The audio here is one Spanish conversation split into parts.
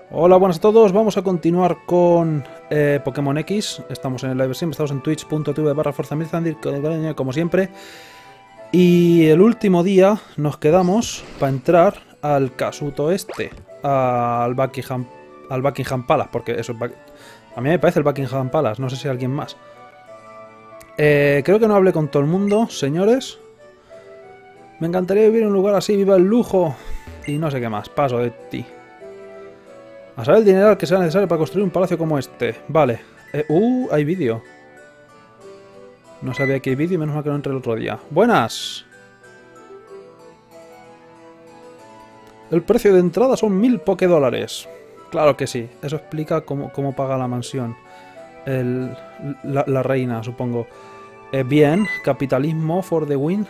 Hola, buenas a todos. Vamos a continuar con Pokémon X. Estamos en el live stream, estamos en twitch.tv/ForzaMilzandir, como siempre. Y el último día nos quedamos para entrar al Kasuto este, al Buckingham Palace, porque eso es a mí me parece el Buckingham Palace, no sé si alguien más. Creo que no hablé con todo el mundo, señores. Me encantaría vivir en un lugar así, viva el lujo. Y no sé qué más, paso de ti. A saber el dinero que sea necesario para construir un palacio como este. Vale. Hay vídeo. No sabía que hay vídeo, menos mal que no entré el otro día. ¡Buenas! El precio de entrada son 1000 Pokédólares. Claro que sí. Eso explica cómo paga la mansión. La reina, supongo. Bien. Capitalismo for the win.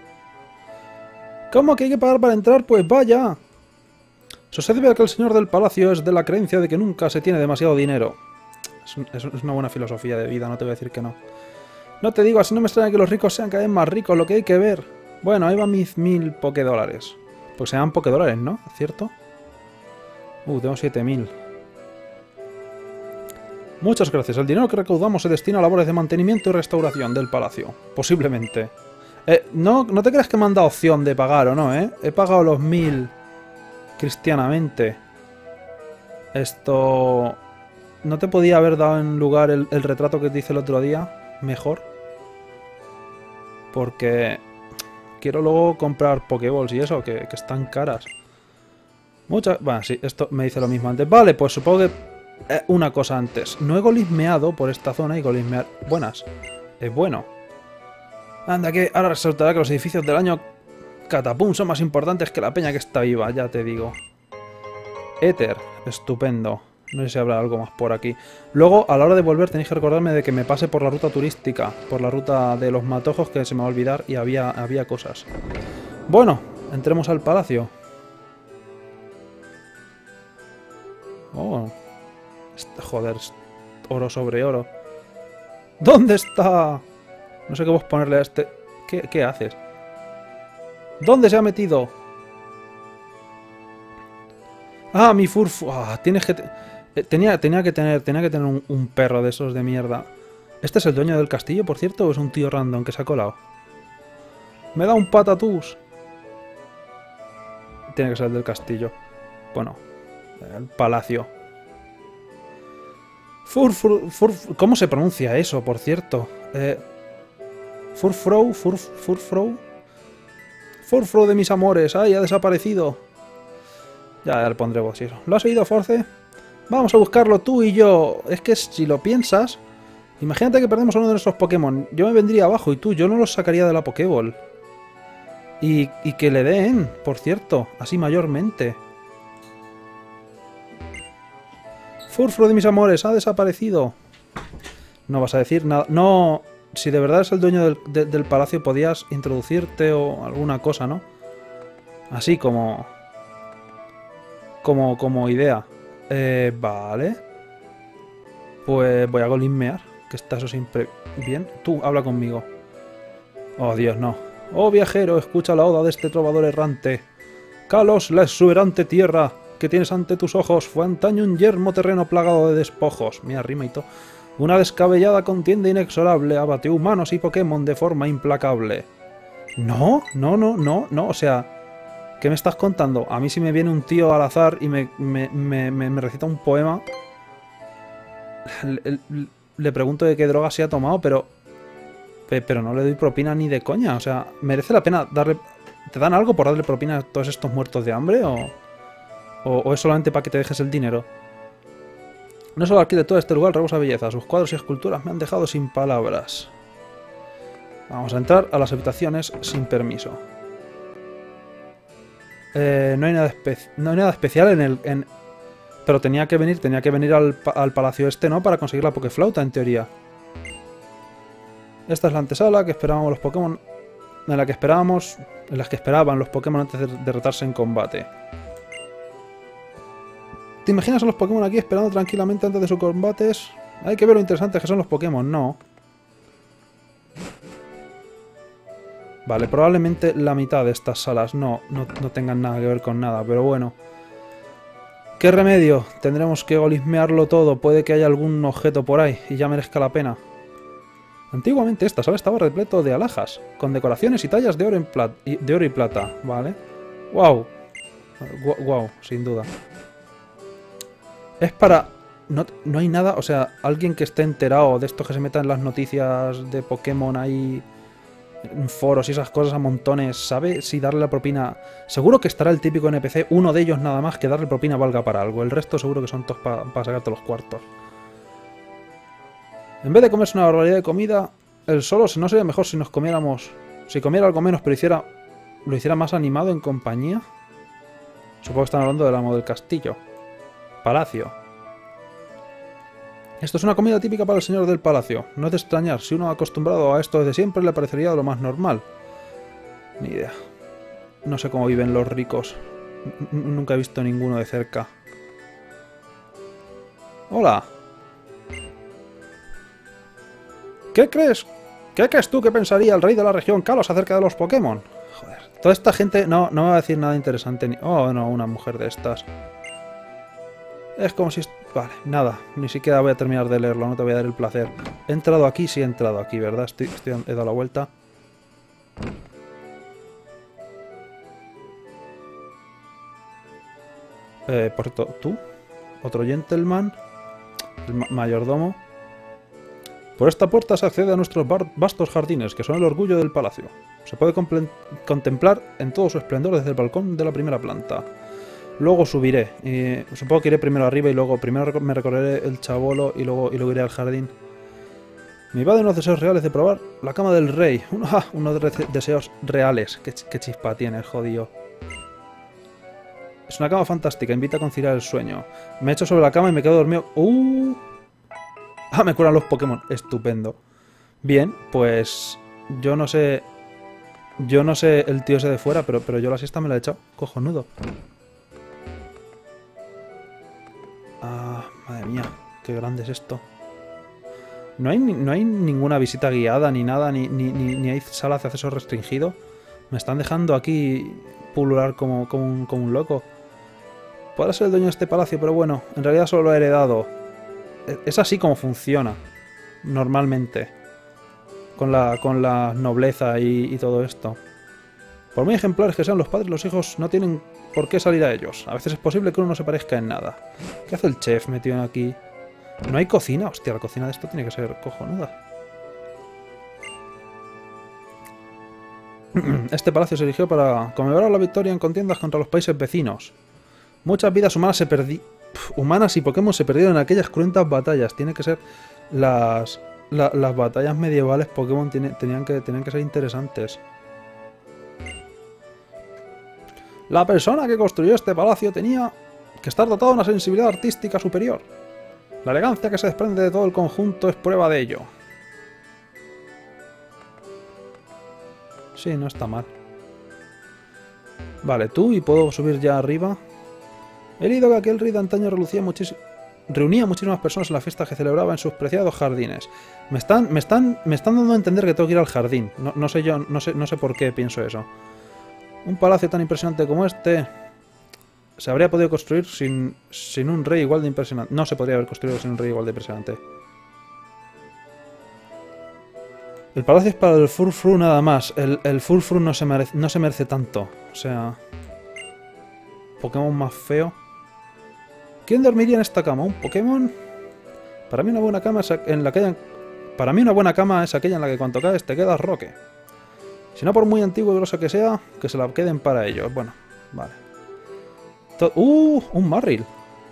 ¿Cómo que hay que pagar para entrar? Pues vaya. Eso se debe a que el señor del palacio es de la creencia de que nunca se tiene demasiado dinero. Es una buena filosofía de vida, no te voy a decir que no. No te digo, así no me extraña que los ricos sean cada vez más ricos, lo que hay que ver. Bueno, ahí van mis 1000 Pokédólares. Pues se llaman Pokédólares, ¿no? ¿Cierto? Tengo 7000. Muchas gracias. El dinero que recaudamos se destina a labores de mantenimiento y restauración del palacio. Posiblemente. No te creas que me han dado opción de pagar o no, ¿eh? He pagado los 1000 cristianamente. Esto... ¿No te podía haber dado en lugar el retrato que te hice el otro día? Mejor. Porque quiero luego comprar Pokéballs y eso, que están caras. Bueno, sí, esto me dice lo mismo antes. Vale, pues supongo que... una cosa antes. No he golismeado por esta zona y golismear... Buenas. Es bueno. Anda, que ahora resultará que los edificios del año Catapum son más importantes que la peña que está viva, ya te digo. Éter. Estupendo. No sé si habrá algo más por aquí. Luego, a la hora de volver, tenéis que recordarme de que me pase por la ruta turística. Por la ruta de los matojos, que se me va a olvidar y había cosas. Bueno, entremos al palacio. Oh. Joder, oro sobre oro. ¿Dónde está? No sé qué vos ponerle a este... ¿Qué haces? ¿Dónde se ha metido? Ah, mi furfu... Ah, tienes que... Tenía que tener un perro de esos de mierda. ¿Este es el dueño del castillo, por cierto, o es un tío random que se ha colado? ¡Me da un patatús! Tiene que ser el del castillo. Bueno, el palacio. ¿Cómo se pronuncia eso, por cierto? Furfrou. Furfrou de mis amores. ¡Ay, ha desaparecido! Ya le pondré voz y eso. ¿Lo has oído, Force? Vamos a buscarlo tú y yo. Es que si lo piensas... Imagínate que perdemos a uno de nuestros Pokémon. Yo me vendría abajo y yo no los sacaría de la Pokéball. Y que le den, por cierto. Así mayormente. Furfro de mis amores, ha desaparecido. No vas a decir nada. No... Si de verdad es el dueño del palacio, podías introducirte o alguna cosa, ¿no? Así como idea. Vale. Pues voy a golismear. Que está eso siempre bien. Tú, habla conmigo. Oh, Dios, no. Oh, viajero, escucha la oda de este trovador errante. Kalos, la exuberante tierra que tienes ante tus ojos, fue antaño un yermo terreno plagado de despojos. Mira, rima y todo. Una descabellada contienda inexorable abatió humanos y Pokémon de forma implacable. No, o sea... ¿Qué me estás contando? A mí si me viene un tío al azar y me recita un poema... Le pregunto de qué droga se ha tomado, pero no le doy propina ni de coña. O sea, ¿merece la pena darle... ¿Te dan algo por darle propina a todos estos muertos de hambre? ¿O es solamente para que te dejes el dinero? No solo arquitectura de este lugar rebosa belleza. Sus cuadros y esculturas me han dejado sin palabras. Vamos a entrar a las habitaciones sin permiso. No hay nada especial en el... Pero tenía que venir al palacio este, ¿no? Para conseguir la Pokéflauta, en teoría. Esta es la antesala que esperábamos los Pokémon... En las que esperaban los Pokémon antes de derrotarse en combate. ¿Te imaginas a los Pokémon aquí esperando tranquilamente antes de sus combates? Hay que ver lo interesantes que son los Pokémon, ¿no? Vale, probablemente la mitad de estas salas no tengan nada que ver con nada, pero bueno. ¿Qué remedio? Tendremos que golismearlo todo. Puede que haya algún objeto por ahí y ya merezca la pena. Antiguamente esta sala estaba repleto de alhajas, con decoraciones y tallas de oro y plata. Vale. ¡Wow! ¡Wow! Sin duda. Es para... No hay nada... O sea, alguien que esté enterado de esto que se meta en las noticias de Pokémon ahí... En foros y esas cosas a montones, ¿sabe si darle la propina? Seguro que estará el típico NPC, uno de ellos nada más, que darle propina valga para algo. El resto seguro que son todos para sacarte los cuartos. En vez de comerse una barbaridad de comida, el solo no sería mejor si nos comiéramos... Si comiera algo menos, pero lo hiciera más animado en compañía. Supongo que están hablando del amo del castillo. Palacio. Esto es una comida típica para el señor del palacio. No es de extrañar, si uno acostumbrado a esto desde siempre le parecería lo más normal. Ni idea. No sé cómo viven los ricos. Nunca he visto ninguno de cerca. Hola. ¿Qué crees? ¿Qué crees tú que pensaría el rey de la región Kalos acerca de los Pokémon? Joder, toda esta gente no me va a decir nada interesante ni... Oh, no, una mujer de estas. Es como si... Vale, nada, ni siquiera voy a terminar de leerlo, no te voy a dar el placer. ¿He entrado aquí? Sí he entrado aquí, ¿verdad? He dado la vuelta. Por cierto, ¿tú? ¿Otro gentleman? El mayordomo. Por esta puerta se accede a nuestros vastos jardines, que son el orgullo del palacio. Se puede contemplar en todo su esplendor desde el balcón de la primera planta. Luego subiré. Supongo que iré primero arriba y luego... Primero me recorreré el chabolo y luego iré al jardín. Me invaden unos deseos reales de probar la cama del rey. Unos deseos reales. Qué chispa tiene el jodido. Es una cama fantástica. Invita a conciliar el sueño. Me echo sobre la cama y me quedo dormido. Me curan los Pokémon. Estupendo. Bien, pues... Yo no sé el tío ese de fuera, pero yo la siesta me la he echado. Cojonudo. Madre mía, qué grande es esto. No hay ninguna visita guiada ni nada, ni hay salas de acceso restringido. Me están dejando aquí pulular como un loco. Podrá ser el dueño de este palacio, pero bueno, en realidad solo lo he heredado. Es así como funciona, normalmente. Con la nobleza y todo esto. Por muy ejemplares que sean los padres, los hijos no tienen por qué salir a ellos. A veces es posible que uno no se parezca en nada. ¿Qué hace el chef metido aquí? ¿No hay cocina? Hostia, la cocina de esto tiene que ser cojonuda. Este palacio se erigió para conmemorar la victoria en contiendas contra los países vecinos. Muchas vidas humanas y Pokémon se perdieron en aquellas cruentas batallas. Tiene que ser las batallas medievales Pokémon tenían que ser interesantes. La persona que construyó este palacio tenía que estar dotado de una sensibilidad artística superior. La elegancia que se desprende de todo el conjunto es prueba de ello. Sí, no está mal. Vale, tú, y puedo subir ya arriba. He leído que aquel rey de antaño reunía muchísimas personas en la fiesta que celebraba en sus preciados jardines. Me están dando a entender que tengo que ir al jardín. No sé por qué pienso eso. Un palacio tan impresionante como este se habría podido construir sin un rey igual de impresionante. No se podría haber construido sin un rey igual de impresionante. El palacio es para el Furfru nada más. El Furfru no se merece tanto. O sea... Pokémon más feo. ¿Quién dormiría en esta cama? ¿Un Pokémon? Para mí una buena cama es aquella en la que cuando caes te quedas roque. Si no por muy antiguo y grosso que sea, que se la queden para ellos. Bueno, vale. Un Marril.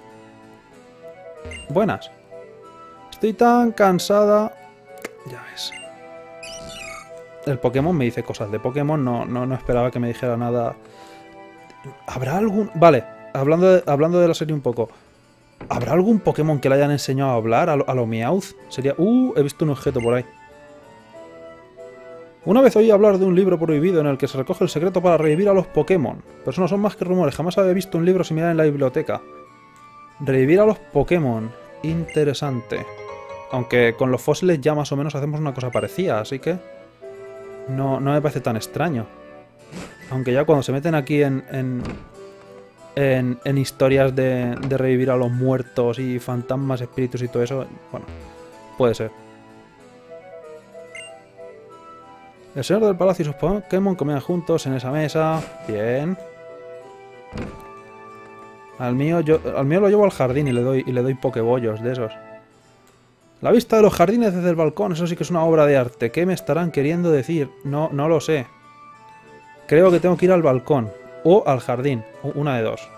Buenas. Estoy tan cansada. Ya ves. El Pokémon me dice cosas de Pokémon. No esperaba que me dijera nada. ¿Habrá algún...? Vale, hablando de la serie un poco. ¿Habrá algún Pokémon que le hayan enseñado a hablar a lo Meowth? Sería... he visto un objeto por ahí. Una vez oí hablar de un libro prohibido en el que se recoge el secreto para revivir a los Pokémon. Pero eso no son más que rumores. Jamás había visto un libro similar en la biblioteca. Revivir a los Pokémon. Interesante. Aunque con los fósiles ya más o menos hacemos una cosa parecida, así que... No me parece tan extraño. Aunque ya cuando se meten aquí en en historias de revivir a los muertos y fantasmas, espíritus y todo eso. Bueno, puede ser. El señor del palacio y sus Pokémon comían juntos en esa mesa. Bien. Al mío lo llevo al jardín y le doy pokebollos de esos. La vista de los jardines desde el balcón, eso sí que es una obra de arte. ¿Qué me estarán queriendo decir? No lo sé. Creo que tengo que ir al balcón. O al jardín. Una de dos.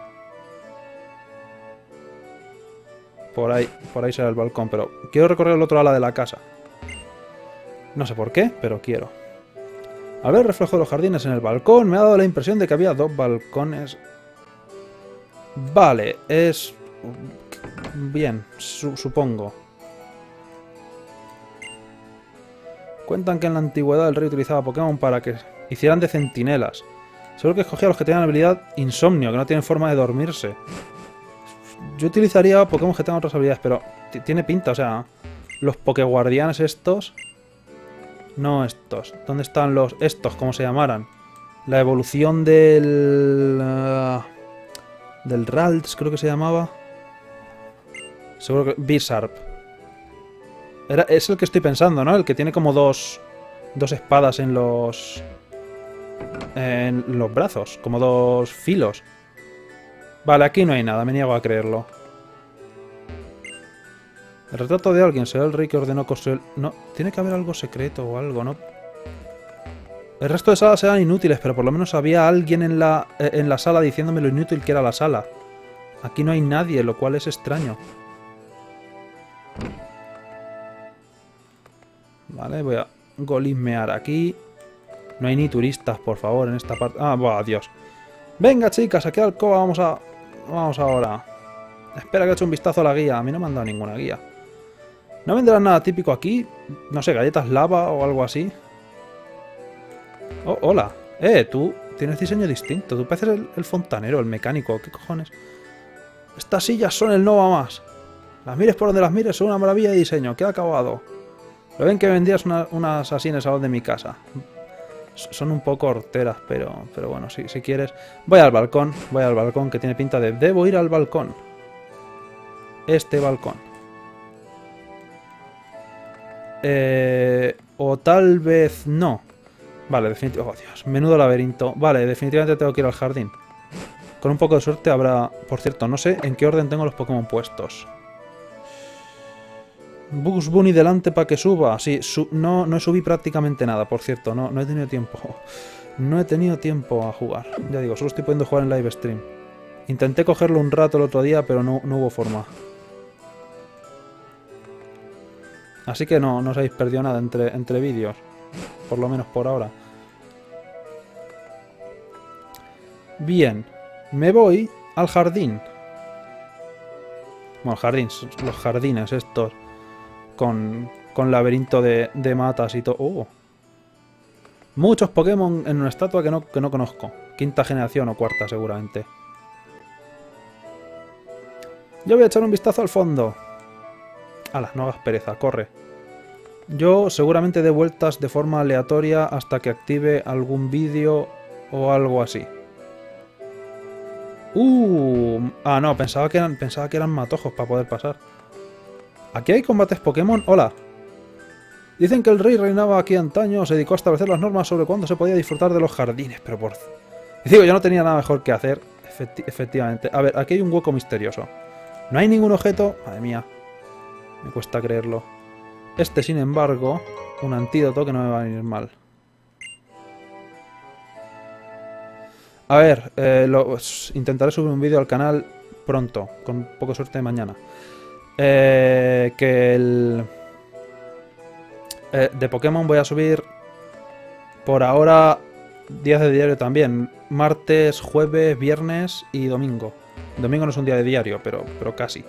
Por ahí será el balcón, pero quiero recorrer el otro ala de la casa. No sé por qué, pero quiero. Al ver el reflejo de los jardines en el balcón, me ha dado la impresión de que había dos balcones. Vale, es... bien, supongo. Cuentan que en la antigüedad el rey utilizaba Pokémon para que hicieran de centinelas. Seguro que escogía a los que tenían habilidad insomnio, que no tienen forma de dormirse. Yo utilizaría Pokémon que tengan otras habilidades, pero tiene pinta, o sea... Los Pokéguardianes estos... No estos. ¿Dónde están los... estos, como se llamaran? La evolución del... del Ralts, creo que se llamaba. Seguro que... Bizarp. Es el que estoy pensando, ¿no? El que tiene como dos espadas en los brazos. Como dos filos. Vale, aquí no hay nada, me niego a creerlo. El retrato de alguien, será el rey que ordenó construir... No, tiene que haber algo secreto o algo, ¿no? El resto de salas eran inútiles, pero por lo menos había alguien en la sala diciéndome lo inútil que era la sala. Aquí no hay nadie, lo cual es extraño. Vale, voy a golismear aquí. No hay ni turistas, por favor, en esta parte. Ah, buah, Dios. Venga, chicas, aquí al alcoba vamos ahora. Espera que he hecho un vistazo a la guía. A mí no me han dado ninguna guía. ¿No vendrá nada típico aquí? No sé, galletas lava o algo así. Oh, hola. Tú tienes diseño distinto. Tú pareces el fontanero, el mecánico. ¿Qué cojones? Estas sillas son el no va más. Las mires por donde las mires, son una maravilla de diseño. ¿Qué acabado? Lo ven que vendías unas así en el salón de mi casa. Son un poco horteras, pero bueno, si quieres... Voy al balcón que tiene pinta de... Debo ir al balcón. Este balcón. O tal vez no. Vale, definitivamente... Oh, Dios, menudo laberinto. Vale, definitivamente tengo que ir al jardín. Con un poco de suerte habrá... Por cierto, no sé en qué orden tengo los Pokémon puestos. Bugs Bunny delante para que suba. Sí, no subí prácticamente nada, por cierto. No he tenido tiempo. No he tenido tiempo a jugar. Ya digo, solo estoy pudiendo jugar en live stream. Intenté cogerlo un rato el otro día, pero no hubo forma. Así que no os habéis perdido nada entre vídeos. Por lo menos por ahora. Bien. Me voy al jardín. Bueno, jardín. Los jardines estos. Con laberinto de matas y todo. Muchos Pokémon en una estatua que no conozco. Quinta generación o cuarta seguramente. Yo voy a echar un vistazo al fondo. Ala, no hagas pereza, corre. Yo seguramente dé vueltas de forma aleatoria hasta que active algún vídeo o algo así. Ah, no, pensaba que eran matojos para poder pasar. ¿Aquí hay combates Pokémon? Hola. Dicen que el rey reinaba aquí antaño, se dedicó a establecer las normas sobre cuándo se podía disfrutar de los jardines, pero por... Digo, yo no tenía nada mejor que hacer, efectivamente. A ver, aquí hay un hueco misterioso. No hay ningún objeto... Madre mía. Me cuesta creerlo. Este, sin embargo, un antídoto que no me va a venir mal. A ver, intentaré subir un vídeo al canal pronto, con poca suerte mañana. De Pokémon voy a subir por ahora días de diario también. Martes, jueves, viernes y domingo. Domingo no es un día de diario, pero casi.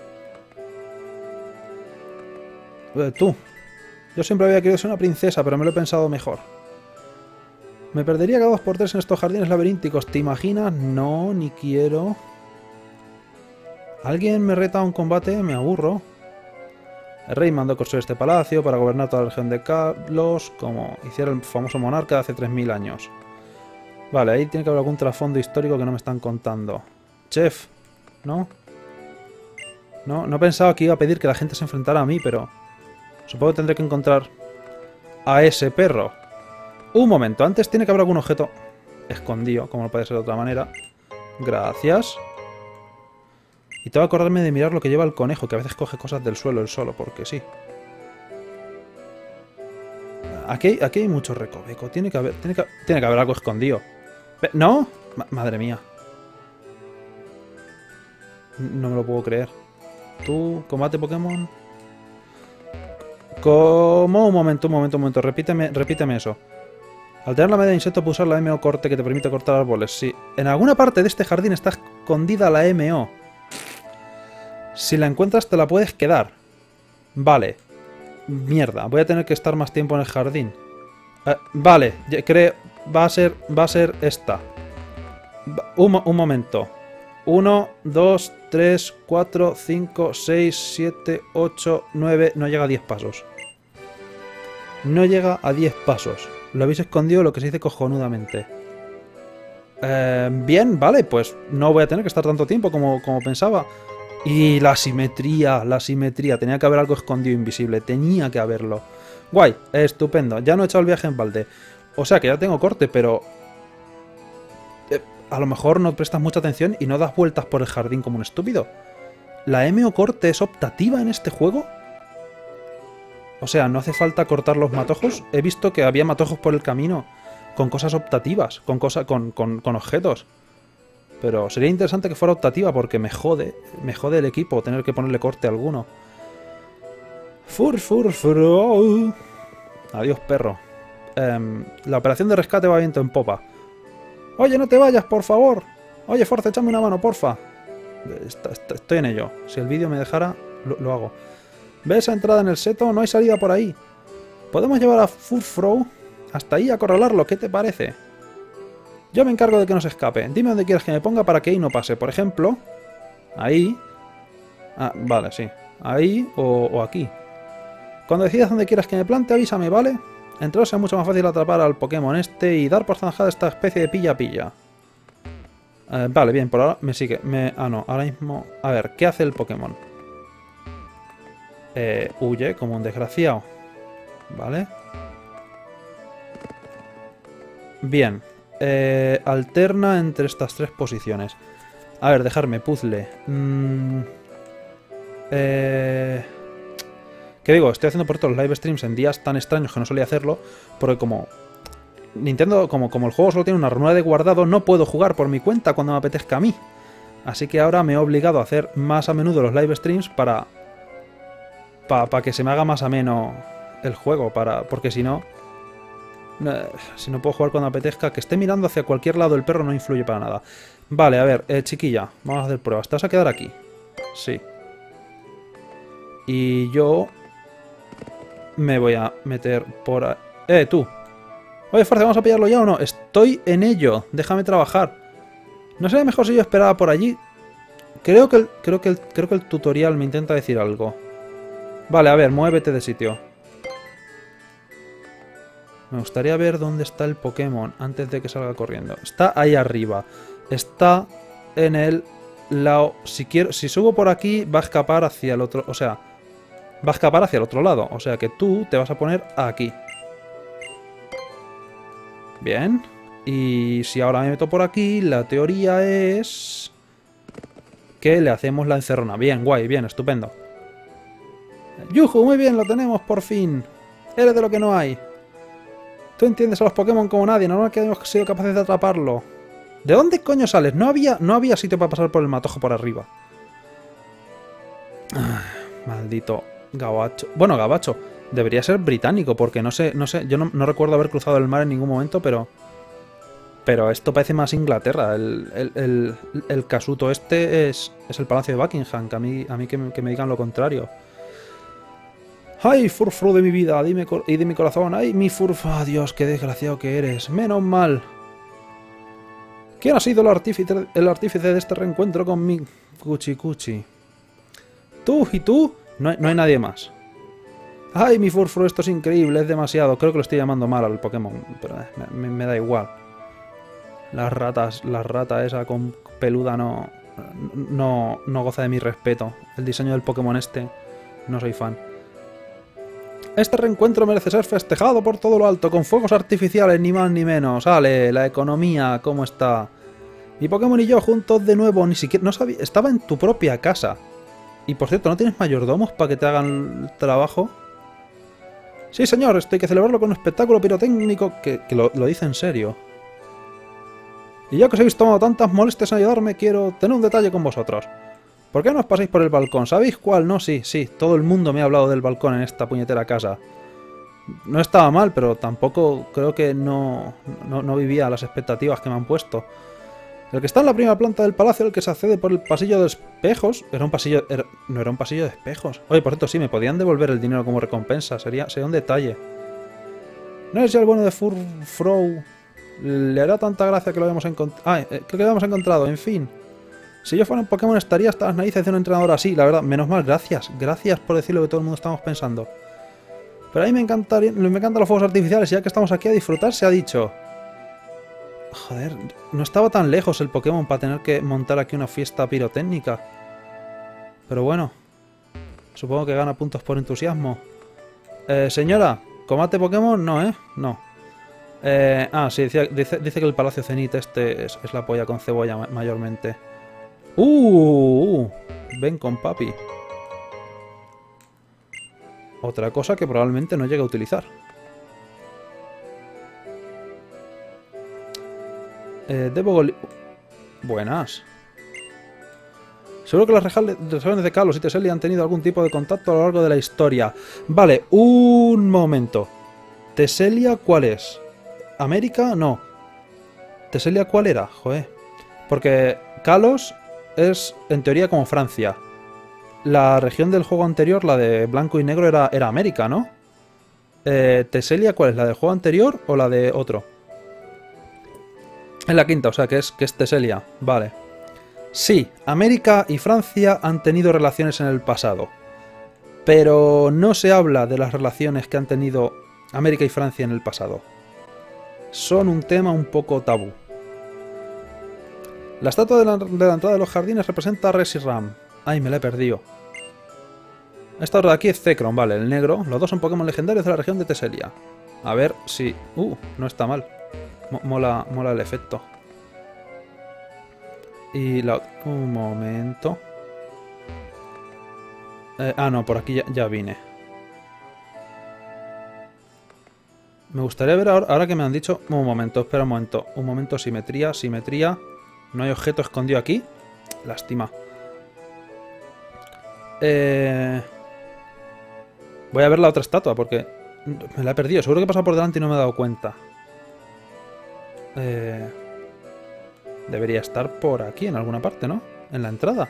Tú. Yo siempre había querido ser una princesa, pero me lo he pensado mejor. Me perdería cada 2×3 en estos jardines laberínticos. ¿Te imaginas? No, ni quiero. ¿Alguien me reta a un combate? Me aburro. El rey mandó construir este palacio para gobernar toda la región de Kalos, como hiciera el famoso monarca de hace 3000 años. Vale, ahí tiene que haber algún trasfondo histórico que no me están contando. Chef. ¿No? No pensaba que iba a pedir que la gente se enfrentara a mí, pero... Supongo que tendré que encontrar a ese perro. Un momento, antes tiene que haber algún objeto escondido, como no puede ser de otra manera. Gracias. Y tengo que acordarme de mirar lo que lleva el conejo, que a veces coge cosas del suelo él solo, porque sí. Aquí hay mucho recoveco. Tiene que haber algo escondido. ¿No? Madre mía. No me lo puedo creer. Tú, combate Pokémon. ¿Cómo? Un momento. Repíteme eso. Al tener la medalla de insecto puedes usar la MO corte que te permite cortar árboles. Sí. En alguna parte de este jardín está escondida la MO. Si la encuentras te la puedes quedar. Vale. Mierda, voy a tener que estar más tiempo en el jardín. Vale, creo... Va a ser esta. Un momento. 1, 2, 3, 4, 5, 6, 7, 8, 9... No llega a 10 pasos. No llega a 10 pasos. Lo habéis escondido, lo que se dice cojonudamente. Bien, vale, pues no voy a tener que estar tanto tiempo como pensaba. Y la simetría. Tenía que haber algo escondido invisible. Tenía que haberlo. Guay, estupendo. Ya no he echado el viaje en balde. O sea que ya tengo corte, pero... a lo mejor no prestas mucha atención y no das vueltas por el jardín como un estúpido. ¿La MO corte es optativa en este juego? O sea, ¿no hace falta cortar los matojos? He visto que había matojos por el camino con cosas optativas, con objetos. Pero sería interesante que fuera optativa porque me jode el equipo tener que ponerle corte a alguno. Adiós, perro. La operación de rescate va viento en popa. Oye, no te vayas, por favor. Oye, Forza, échame una mano, porfa. Estoy en ello. Si el vídeo me dejara, lo hago. ¿Ves esa entrada en el seto? No hay salida por ahí. Podemos llevar a Furfrou hasta ahí a acorralarlo. ¿Qué te parece? Yo me encargo de que no se escape. Dime dónde quieres que me ponga para que ahí no pase. Por ejemplo, ahí. Ah, vale, sí. Ahí o aquí. Cuando decidas dónde quieras que me plante, avísame, ¿vale? Entre es mucho más fácil atrapar al Pokémon este y dar por zanjada esta especie de pilla-pilla. Vale, bien, por ahora me sigue. Ah, no, ahora mismo... A ver, ¿qué hace el Pokémon? Huye como un desgraciado. Vale. Bien. Alterna entre estas tres posiciones. A ver, dejarme puzzle. ¿Qué digo? Estoy haciendo por estos live streams en días tan extraños que no solía hacerlo. Porque como Nintendo, como el juego solo tiene una ranura de guardado, no puedo jugar por mi cuenta cuando me apetezca a mí. Así que ahora me he obligado a hacer más a menudo los live streams para que se me haga más ameno el juego. Porque si no puedo jugar cuando apetezca, que esté mirando hacia cualquier lado el perro no influye para nada. Vale, a ver, chiquilla, vamos a hacer pruebas. ¿Te vas a quedar aquí? Sí. Y yo me voy a meter por ahí. Tú. Oye, Forza, ¿vamos a pillarlo ya o no? Estoy en ello. Déjame trabajar. ¿No sería mejor si yo esperaba por allí? Creo que el tutorial me intenta decir algo. Vale, a ver, muévete de sitio. Me gustaría ver dónde está el Pokémon antes de que salga corriendo. Está ahí arriba. Está en el lado... Si subo por aquí, va a escapar hacia el otro... O sea, va a escapar hacia el otro lado. O sea que tú te vas a poner aquí. Bien. Y si ahora me meto por aquí, la teoría es... que le hacemos la encerrona. Bien, guay, bien, estupendo. ¡Yujú! Muy bien, lo tenemos por fin. Eres de lo que no hay. Tú entiendes a los Pokémon como nadie. Normal que hayamos sido capaces de atraparlo. ¿De dónde coño sales? No había sitio para pasar por el matojo por arriba. Maldito gabacho. Bueno, gabacho. Debería ser británico, porque no sé. Yo no recuerdo haber cruzado el mar en ningún momento, pero esto parece más Inglaterra. El casuto este es el Palacio de Buckingham, que a mí que me digan lo contrario. ¡Ay, Furfru de mi vida! Y de mi corazón. ¡Ay, mi Furfru! ¡Ah, Dios, qué desgraciado que eres! ¡Menos mal! ¿Quién ha sido el artífice de este reencuentro con mi Cuchi? ¿Tú y tú? No hay nadie más. ¡Ay, mi Furfru! Esto es increíble, es demasiado. Creo que lo estoy llamando mal al Pokémon, pero me da igual. La rata esa con peluda no no goza de mi respeto. El diseño del Pokémon este, no soy fan. Este reencuentro merece ser festejado por todo lo alto, con fuegos artificiales, ni más ni menos. ¡Ale! La economía, ¿cómo está? Mi Pokémon y yo juntos de nuevo, ni siquiera... No sabía... Estaba en tu propia casa. Y por cierto, ¿no tienes mayordomos para que te hagan el trabajo? Sí, señor, esto hay que celebrarlo con un espectáculo pirotécnico que lo dice en serio. Y ya que os habéis tomado tantas molestias en ayudarme, quiero tener un detalle con vosotros. ¿Por qué no os pasáis por el balcón? ¿Sabéis cuál? No, sí, todo el mundo me ha hablado del balcón en esta puñetera casa. No estaba mal, pero tampoco creo que no vivía las expectativas que me han puesto. El que está en la primera planta del palacio, el que se accede por el pasillo de espejos... Era un pasillo... no era un pasillo de espejos. Oye, por cierto, sí, me podían devolver el dinero como recompensa. Sería un detalle. No es ya el bueno de Furfrou. Le hará tanta gracia que lo hayamos encontrado... creo que lo habíamos encontrado, en fin. Si yo fuera un Pokémon estaría hasta las narices de un entrenador así, la verdad. Menos mal, gracias. Gracias por decir lo que todo el mundo estamos pensando. Pero a mí me encantan los fuegos artificiales y ya que estamos aquí a disfrutar, se ha dicho... Joder, no estaba tan lejos el Pokémon para tener que montar aquí una fiesta pirotécnica. Pero bueno, supongo que gana puntos por entusiasmo. Señora, ¿combate Pokémon? No, ¿eh? No. Sí, dice que el Palacio Zenith este es la polla con cebolla mayormente. Ven con papi. Otra cosa que probablemente no llegue a utilizar. Buenas. Seguro que las regiones de Kalos y Teselia han tenido algún tipo de contacto a lo largo de la historia. Vale, un momento. ¿Teselia cuál es? ¿América? No. ¿Teselia cuál era? Joder. Porque Kalos es, en teoría, como Francia. La región del juego anterior, la de blanco y negro, era América, ¿no? ¿Teselia cuál es? ¿La del juego anterior o la de otro? Es la quinta, o sea que es Teselia. Vale. Sí, América y Francia han tenido relaciones en el pasado. Pero no se habla de las relaciones que han tenido América y Francia en el pasado. Son un tema un poco tabú. La estatua de la entrada de los jardines representa a Reshiram. Ay, me la he perdido. Esta otra de aquí es Zekrom, vale, el negro. Los dos son Pokémon legendarios de la región de Teselia. A ver si... no está mal. Mola el efecto. Y la... Un momento. No, por aquí ya vine. Me gustaría ver ahora que me han dicho... Un momento, espera un momento. Un momento, simetría. No hay objeto escondido aquí. Lástima. Voy a ver la otra estatua porque me la he perdido. Seguro que he pasado por delante y no me he dado cuenta. Debería estar por aquí en alguna parte, ¿no? En la entrada.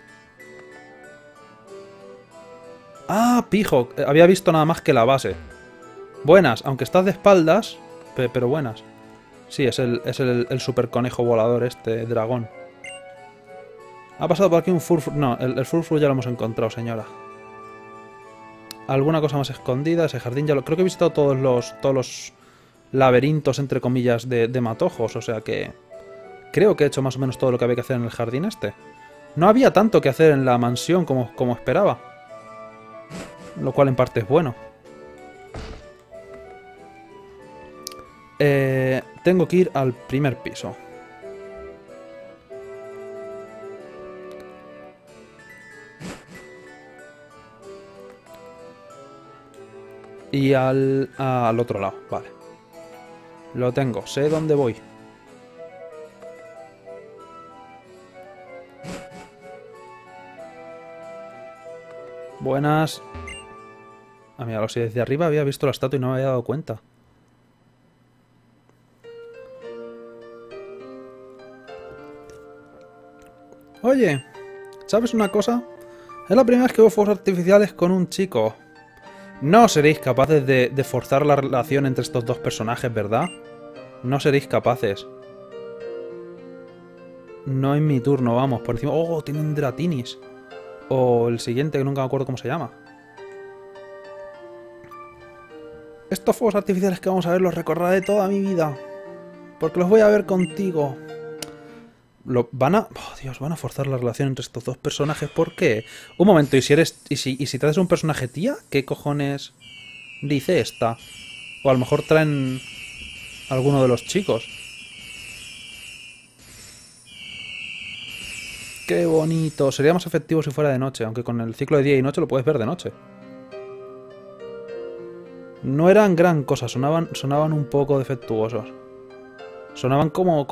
¡Ah, pijo! Había visto nada más que la base. Buenas, aunque estás de espaldas, pero buenas. Sí, es el super conejo volador este, dragón. Ha pasado por aquí un Furfrou. No, el Furfrou ya lo hemos encontrado, señora. Alguna cosa más escondida. Ese jardín ya lo... Creo que he visitado todos los laberintos, entre comillas, de matojos. O sea que... Creo que he hecho más o menos todo lo que había que hacer en el jardín este. No había tanto que hacer en la mansión como esperaba. Lo cual en parte es bueno. Tengo que ir al primer piso. Y al otro lado, vale. Lo tengo, sé dónde voy. Buenas. Ah, mira, si desde arriba había visto la estatua y no me había dado cuenta. Oye, ¿sabes una cosa? Es la primera vez que veo fuegos artificiales con un chico. No seréis capaces de forzar la relación entre estos dos personajes, ¿verdad? No seréis capaces. No es mi turno, vamos. Por encima... ¡Oh! Tienen Dratinis. O el siguiente, que nunca me acuerdo cómo se llama. Estos fuegos artificiales que vamos a ver los recordaré toda mi vida. Porque los voy a ver contigo. Oh, Dios, van a forzar la relación entre estos dos personajes. ¿Por qué? Un momento, ¿y si eres... y si traes un personaje tía? ¿Qué cojones dice esta? O a lo mejor traen alguno de los chicos. Qué bonito. Sería más efectivo si fuera de noche, aunque con el ciclo de día y noche lo puedes ver de noche. No eran gran cosa, sonaban un poco defectuosos. Sonaban como...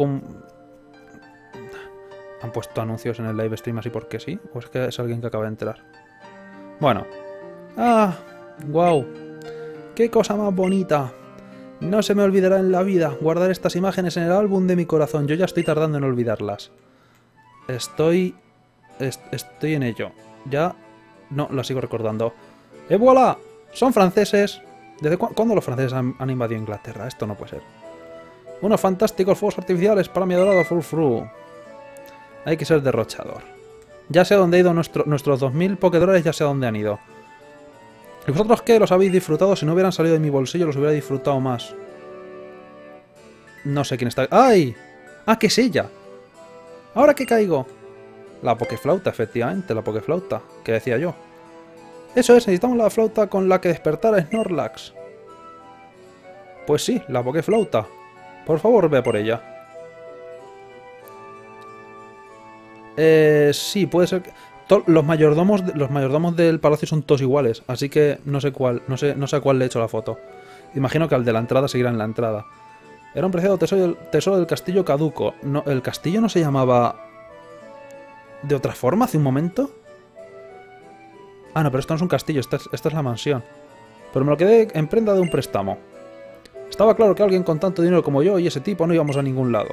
¿Han puesto anuncios en el live stream así porque sí? ¿O es que es alguien que acaba de entrar? Bueno. ¡Ah! ¡Guau! ¡Qué cosa más bonita! No se me olvidará en la vida guardar estas imágenes en el álbum de mi corazón. Yo ya estoy tardando en olvidarlas. Estoy en ello. Ya... No, lo sigo recordando. ¡Et voilà! ¡Son franceses! ¿Desde cuándo los franceses han invadido Inglaterra? Esto no puede ser. Unos fantásticos fuegos artificiales para mi adorado Frou-Frou. Hay que ser derrochador. Ya sé dónde han ido nuestros 2000 $, ya sé dónde han ido. ¿Y vosotros qué? ¿Los habéis disfrutado? Si no hubieran salido de mi bolsillo los hubiera disfrutado más. No sé quién está... ¡Ay! ¡Ah, que es ella! ¿Ahora qué caigo? La pokeflauta, efectivamente, la pokeflauta. ¿Qué decía yo? Eso es, necesitamos la flauta con la que despertar a Snorlax. Pues sí, la pokeflauta. Por favor, ve por ella. Sí, puede ser que... Los mayordomos del palacio son todos iguales, así que no sé cuál, no sé a cuál le he hecho la foto. Imagino que al de la entrada seguirá en la entrada. Era un preciado tesoro del castillo caduco. No, ¿el castillo no se llamaba de otra forma hace un momento? Ah, no, pero esto no es un castillo, esta es la mansión. Pero me lo quedé en prenda de un préstamo. Estaba claro que alguien con tanto dinero como yo y ese tipo no íbamos a ningún lado.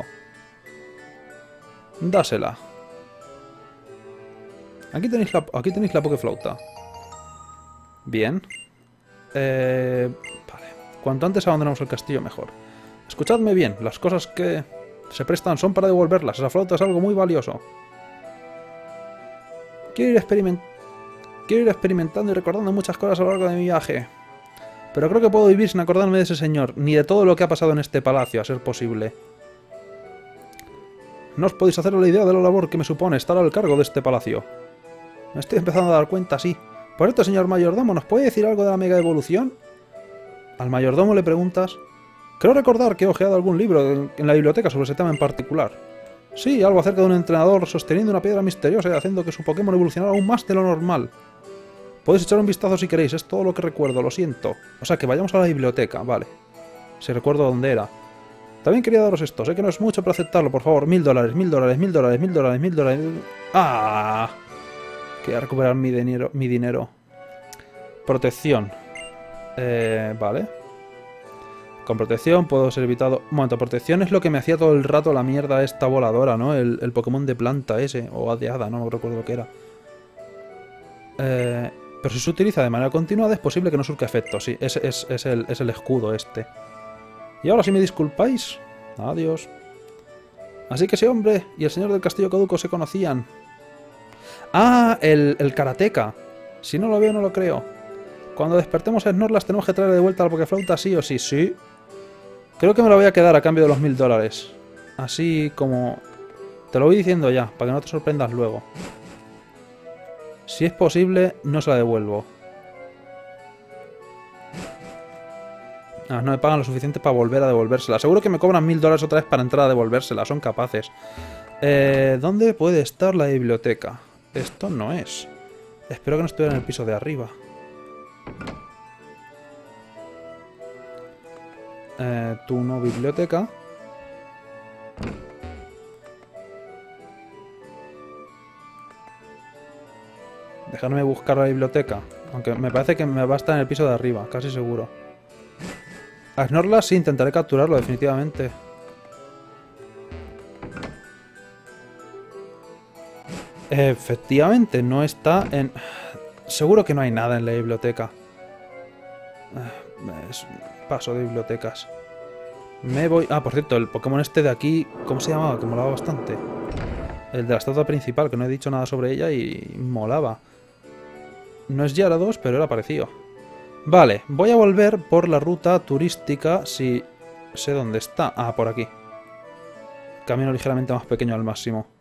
Dásela. Aquí tenéis la pokeflauta. Bien. Vale. Cuanto antes abandonamos el castillo, mejor. Escuchadme bien. Las cosas que se prestan son para devolverlas. Esa flauta es algo muy valioso. Quiero ir experimentando y recordando muchas cosas a lo largo de mi viaje. Pero creo que puedo vivir sin acordarme de ese señor, ni de todo lo que ha pasado en este palacio, a ser posible. No os podéis hacer la idea de la labor que me supone estar al cargo de este palacio. Me estoy empezando a dar cuenta, sí. Por esto, señor mayordomo, ¿nos puede decir algo de la mega evolución? Al mayordomo le preguntas... Creo recordar que he ojeado algún libro en la biblioteca sobre ese tema en particular. Sí, algo acerca de un entrenador sosteniendo una piedra misteriosa y haciendo que su Pokémon evolucionara aún más de lo normal. Podéis echar un vistazo si queréis, es todo lo que recuerdo, lo siento. O sea, que vayamos a la biblioteca, vale. Si recuerdo dónde era. También quería daros esto, sé que no es mucho, pero aceptarlo, por favor. $1000, $1000, $1000, $1000, $1000... ¡Ah! Quería recuperar mi dinero. Protección. Vale. Con protección puedo ser evitado... Un momento, protección es lo que me hacía todo el rato la mierda esta voladora, ¿no? El Pokémon de planta ese, o de hada, no recuerdo lo que era. Pero si se utiliza de manera continuada es posible que no surca efecto. Sí, es el escudo este. Y ahora si me disculpáis... Adiós. Así que ese hombre y el señor del castillo caduco se conocían. ¡Ah! El karateka. Si no lo veo, no lo creo. Cuando despertemos a Snorlax tenemos que traerle de vuelta a la pokeflauta sí o sí. Sí. Creo que me la voy a quedar a cambio de los $1000. Así como... Te lo voy diciendo ya, para que no te sorprendas luego. Si es posible, no se la devuelvo. Ah, no me pagan lo suficiente para volver a devolvérsela. Seguro que me cobran $1000 otra vez para entrar a devolvérsela. Son capaces. ¿Dónde puede estar la biblioteca? Esto no es. Espero que no estuviera en el piso de arriba. Tú no, biblioteca. Dejarme buscar la biblioteca. Aunque me parece que me va a estar en el piso de arriba, casi seguro. A Snorlax sí, intentaré capturarlo, definitivamente. Efectivamente, no está en... Seguro que no hay nada en la biblioteca. Paso de bibliotecas. Me voy... Ah, por cierto, el Pokémon este de aquí... ¿Cómo se llamaba? Que molaba bastante. El de la estatua principal, que no he dicho nada sobre ella y molaba. No es Gyarados, pero era parecido. Vale, voy a volver por la ruta turística si sé dónde está. Ah, por aquí. camino ligeramente más pequeño al máximo.